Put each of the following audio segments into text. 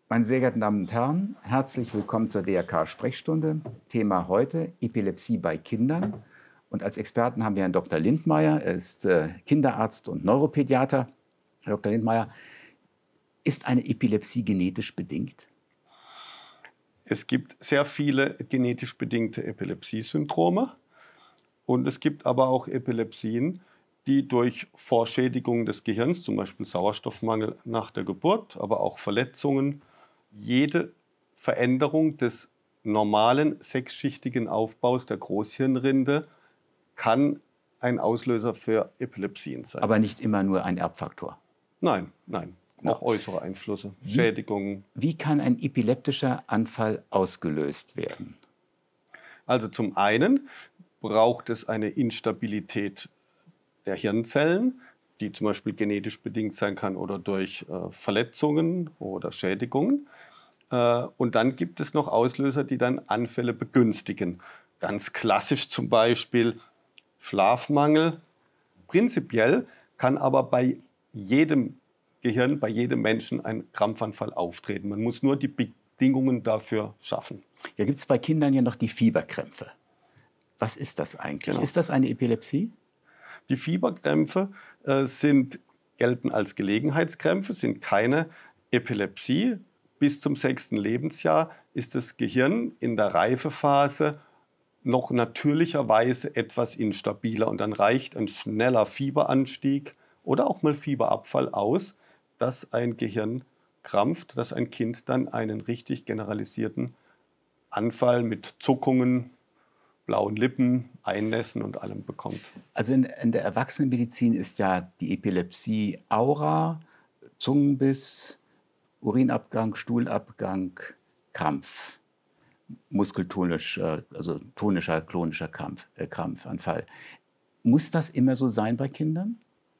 Meine sehr geehrten Damen und Herren, herzlich willkommen zur DRK-Sprechstunde. Thema heute: Epilepsie bei Kindern. Und als Experten haben wir Herrn Dr. Lindmeier. Er ist Kinderarzt und Neuropädiater. Herr Dr. Lindmeier, ist eine Epilepsie genetisch bedingt? Es gibt sehr viele genetisch bedingte Epilepsiesyndrome und es gibt aber auch Epilepsien, die durch Vorschädigung des Gehirns, zum Beispiel Sauerstoffmangel nach der Geburt, aber auch Verletzungen, jede Veränderung des normalen sechsschichtigen Aufbaus der Großhirnrinde kann ein Auslöser für Epilepsien sein. Aber nicht immer nur ein Erbfaktor. Nein, nein, Genau. auch äußere Einflüsse, Schädigungen. Wie kann ein epileptischer Anfall ausgelöst werden? Also zum einen braucht es eine Instabilität der Hirnzellen, die zum Beispiel genetisch bedingt sein kann oder durch Verletzungen oder Schädigungen. Und dann gibt es noch Auslöser, die dann Anfälle begünstigen. Ganz klassisch zum Beispiel Schlafmangel. Prinzipiell kann aber bei jedem Gehirn, bei jedem Menschen ein Krampfanfall auftreten. Man muss nur die Bedingungen dafür schaffen. Ja, gibt es bei Kindern ja noch die Fieberkrämpfe. Was ist das eigentlich? Genau. Ist das eine Epilepsie? Die Fieberkrämpfe gelten als Gelegenheitskrämpfe, sind keine Epilepsie. Bis zum 6. Lebensjahr ist das Gehirn in der Reifephase noch natürlicherweise etwas instabiler. Und dann reicht ein schneller Fieberanstieg oder auch mal Fieberabfall aus, dass ein Gehirn krampft, dass ein Kind dann einen richtig generalisierten Anfall mit Zuckungen, blauen Lippen, Einnässen und allem bekommt. Also in der Erwachsenenmedizin ist ja die Epilepsie Aura, Zungenbiss, Urinabgang, Stuhlabgang, Krampf, muskeltonisch, also tonischer, klonischer Krampfanfall. Muss das immer so sein bei Kindern?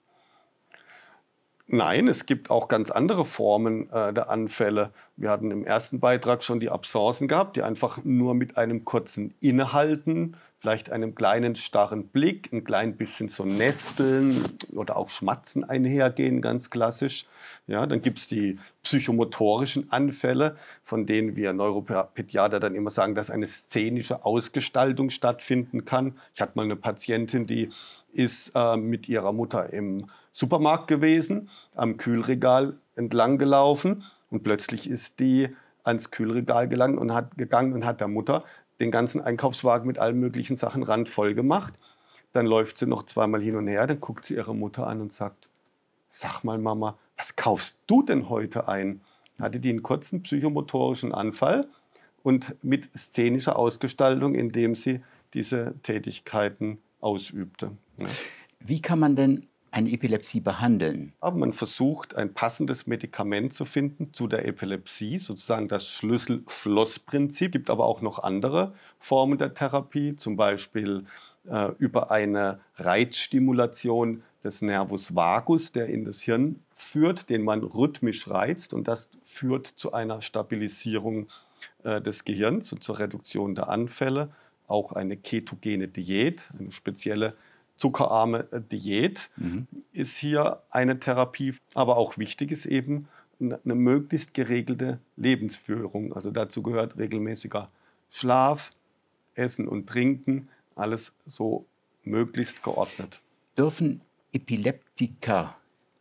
Nein, es gibt auch ganz andere Formen der Anfälle. Wir hatten im ersten Beitrag schon die Absenzen gehabt, die einfach nur mit einem kurzen Innehalten, vielleicht einem kleinen starren Blick, ein klein bisschen so Nesteln oder auch Schmatzen einhergehen, ganz klassisch. Ja, dann gibt es die psychomotorischen Anfälle, von denen wir Neuropädiater dann immer sagen, dass eine szenische Ausgestaltung stattfinden kann. Ich hatte mal eine Patientin, die ist mit ihrer Mutter im Supermarkt gewesen, am Kühlregal entlang gelaufen und plötzlich ist die ans Kühlregal gegangen und hat der Mutter den ganzen Einkaufswagen mit allen möglichen Sachen randvoll gemacht. Dann läuft sie noch zweimal hin und her, dann guckt sie ihre Mutter an und sagt: Sag mal, Mama, was kaufst du denn heute ein? Hatte die einen kurzen psychomotorischen Anfall und mit szenischer Ausgestaltung, indem sie diese Tätigkeiten ausübte. Ja. Wie kann man denn eine Epilepsie behandeln? Aber man versucht, ein passendes Medikament zu finden zu der Epilepsie, sozusagen das Schlüssel-Schloss-Prinzip. Es gibt aber auch noch andere Formen der Therapie, zum Beispiel über eine Reizstimulation des Nervus vagus, der in das Hirn führt, den man rhythmisch reizt. Und das führt zu einer Stabilisierung des Gehirns und zur Reduktion der Anfälle. Auch eine ketogene Diät, eine spezielle zuckerarme Diät ist hier eine Therapie. Aber auch wichtig ist eben eine möglichst geregelte Lebensführung. Also dazu gehört regelmäßiger Schlaf, Essen und Trinken, alles so möglichst geordnet. Dürfen Epileptiker,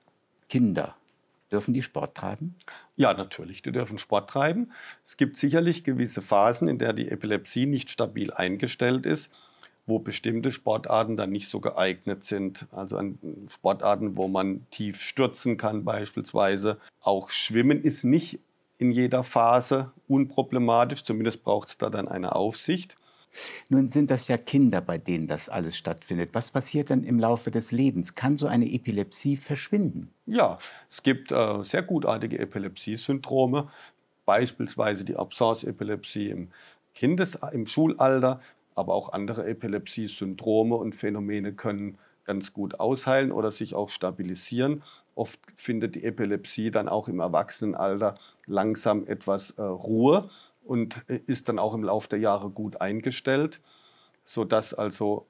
Kinder, dürfen die Sport treiben? Ja, natürlich, die dürfen Sport treiben. Es gibt sicherlich gewisse Phasen, in der die Epilepsie nicht stabil eingestellt ist, wo bestimmte Sportarten dann nicht so geeignet sind. Also an Sportarten, wo man tief stürzen kann beispielsweise. Auch Schwimmen ist nicht in jeder Phase unproblematisch, zumindest braucht es da dann eine Aufsicht. Nun sind das ja Kinder, bei denen das alles stattfindet. Was passiert dann im Laufe des Lebens? Kann so eine Epilepsie verschwinden? Ja, es gibt sehr gutartige Epilepsiesyndrome, beispielsweise die Absence-Epilepsie im Schulalter, aber auch andere Epilepsiesyndrome und Phänomene können ganz gut ausheilen oder sich auch stabilisieren. Oft findet die Epilepsie dann auch im Erwachsenenalter langsam etwas Ruhe und ist dann auch im Laufe der Jahre gut eingestellt, sodass also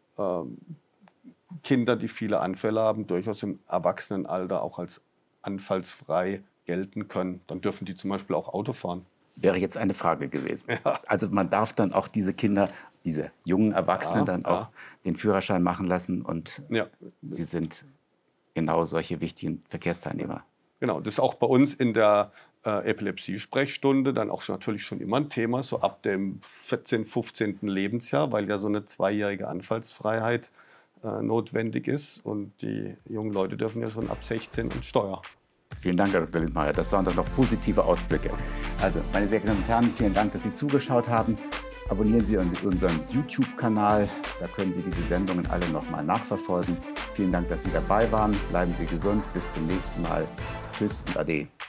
Kinder, die viele Anfälle haben, durchaus im Erwachsenenalter auch als anfallsfrei gelten können. Dann dürfen die zum Beispiel auch Auto fahren. Wäre jetzt eine Frage gewesen. Ja. Also man darf dann auch diese Kinder, diese jungen Erwachsenen dann auch den Führerschein machen lassen und sie sind genau solche wichtigen Verkehrsteilnehmer. Genau, das ist auch bei uns in der Epilepsie-Sprechstunde dann auch natürlich schon immer ein Thema, so ab dem 14., 15. Lebensjahr, weil ja so eine 2-jährige Anfallsfreiheit notwendig ist. Und die jungen Leute dürfen ja schon ab 16 ins Steuer. Vielen Dank, Herr Dr. Lindmeier. Das waren doch noch positive Ausblicke. Also, meine sehr geehrten Damen und Herren, vielen Dank, dass Sie zugeschaut haben. Abonnieren Sie unseren YouTube-Kanal. Da können Sie diese Sendungen alle nochmal nachverfolgen. Vielen Dank, dass Sie dabei waren. Bleiben Sie gesund. Bis zum nächsten Mal. Tschüss und Ade.